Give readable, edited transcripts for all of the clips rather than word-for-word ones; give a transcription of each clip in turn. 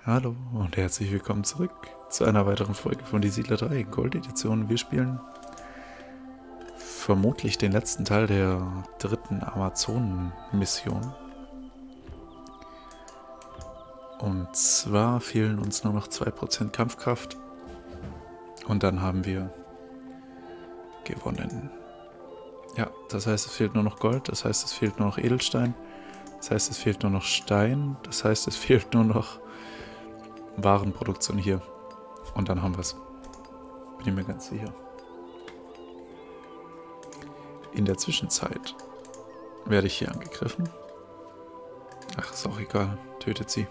Hallo und herzlich willkommen zurück zu einer weiteren Folge von Die Siedler 3 Gold Edition. Wir spielen vermutlich den letzten Teil der dritten Amazonen-Mission. Und zwar fehlen uns nur noch 2% Kampfkraft und dann haben wir gewonnen. Ja, das heißt, es fehlt nur noch Gold, das heißt, es fehlt nur noch Edelstein, das heißt, es fehlt nur noch Stein, das heißt, es fehlt nur noch Warenproduktion hier. Und dann haben wir es. Bin ich mir ganz sicher. In der Zwischenzeit werde ich hier angegriffen. Ach, ist auch egal. Tötet sie.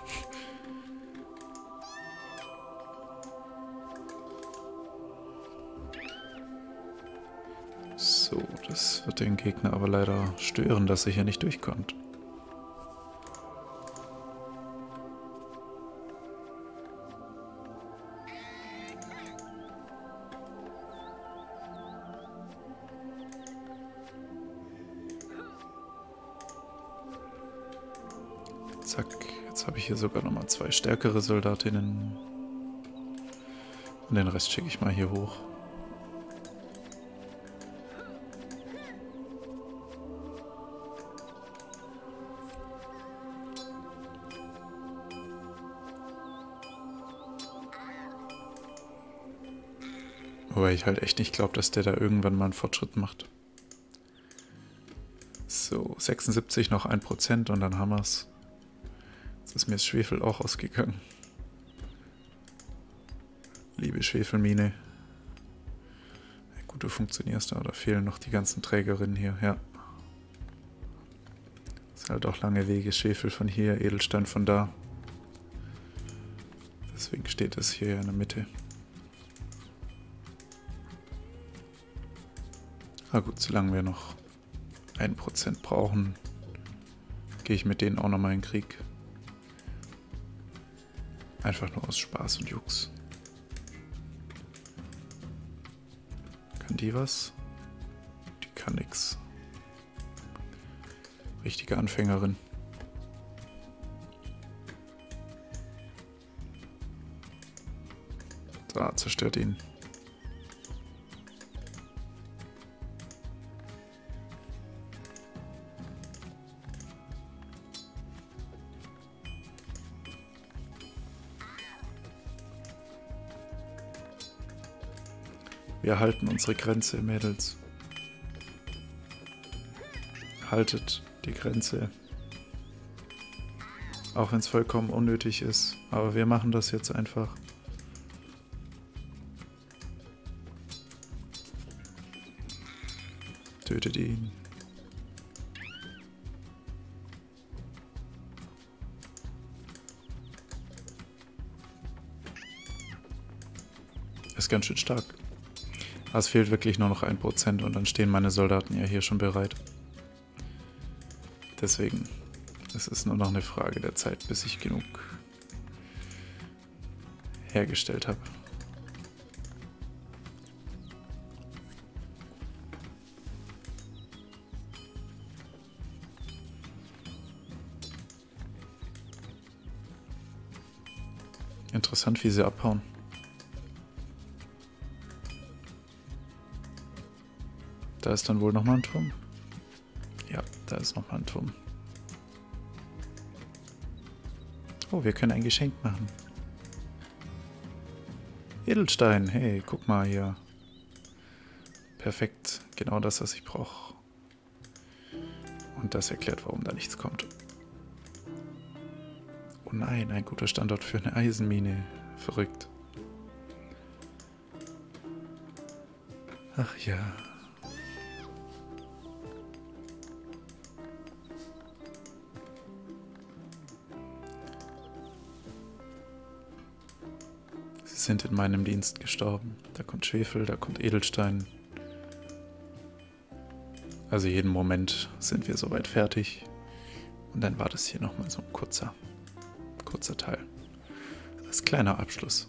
So, das wird den Gegner aber leider stören, dass er hier nicht durchkommt. Zack, jetzt habe ich hier sogar nochmal 2 stärkere Soldatinnen. Und den Rest schicke ich mal hier hoch. Wobei ich halt echt nicht glaube, dass der da irgendwann mal einen Fortschritt macht. So, 76, noch 1% und dann haben wir es. Jetzt ist mir das Schwefel auch ausgegangen. Liebe Schwefelmine. Ja, gut, du funktionierst da, da fehlen noch die ganzen Trägerinnen hier, ja. Ist halt auch lange Wege, Schwefel von hier, Edelstein von da. Deswegen steht es hier in der Mitte. Na gut, solange wir noch 1% brauchen, gehe ich mit denen auch nochmal in den Krieg. Einfach nur aus Spaß und Jux. Kann die was? Die kann nix. Richtige Anfängerin. Da, zerstört ihn. Wir halten unsere Grenze, Mädels. Haltet die Grenze. Auch wenn es vollkommen unnötig ist. Aber wir machen das jetzt einfach. Tötet ihn. Ist ganz schön stark. Es fehlt wirklich nur noch 1% und dann stehen meine Soldaten ja hier schon bereit. Deswegen, es ist nur noch eine Frage der Zeit, bis ich genug hergestellt habe. Interessant, wie sie abhauen. Da ist dann wohl nochmal ein Turm. Ja, da ist nochmal ein Turm. Oh, wir können ein Geschenk machen. Edelstein, hey, guck mal hier. Perfekt, genau das, was ich brauche. Und das erklärt, warum da nichts kommt. Oh nein, ein guter Standort für eine Eisenmine. Verrückt. Ach ja. Sie sind in meinem Dienst gestorben. Da kommt Schwefel, da kommt Edelstein. Also jeden Moment sind wir soweit fertig. Und dann war das hier nochmal so ein kurzer Teil. Als kleiner Abschluss.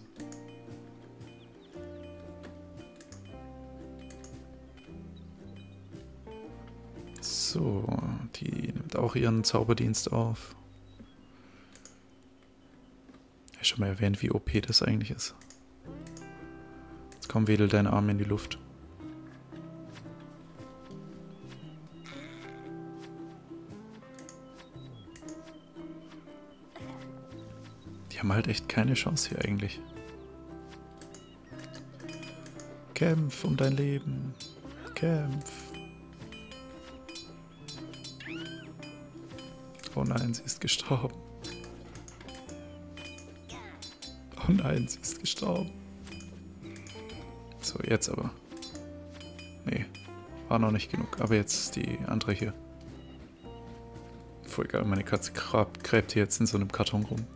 So, die nimmt auch ihren Zauberdienst auf. Ja, schon mal erwähnt, wie OP das eigentlich ist. Jetzt komm, wedel deinen Arm in die Luft. Die haben halt echt keine Chance hier eigentlich. Kämpf um dein Leben. Kämpf. Oh nein, sie ist gestorben. Oh nein, sie ist gestorben. So, jetzt aber. Nee, war noch nicht genug. Aber jetzt die andere hier. Voll egal, meine Katze gräbt hier jetzt in so einem Karton rum.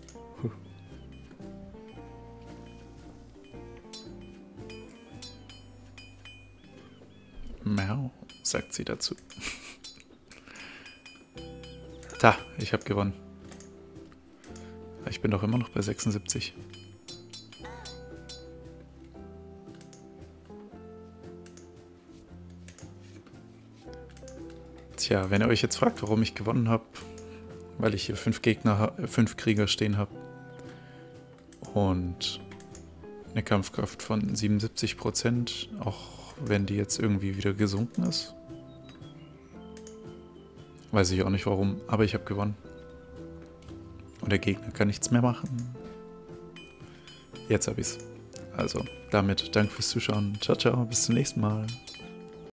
Miau, sagt sie dazu. Da, ich habe gewonnen. Ich bin doch immer noch bei 76. Tja, wenn ihr euch jetzt fragt, warum ich gewonnen habe, weil ich hier 5 Krieger stehen habe und eine Kampfkraft von 77%, auch wenn die jetzt irgendwie wieder gesunken ist. Weiß ich auch nicht warum, aber ich habe gewonnen. Und der Gegner kann nichts mehr machen. Jetzt habe ich's. Also, damit danke fürs Zuschauen. Ciao, ciao, bis zum nächsten Mal.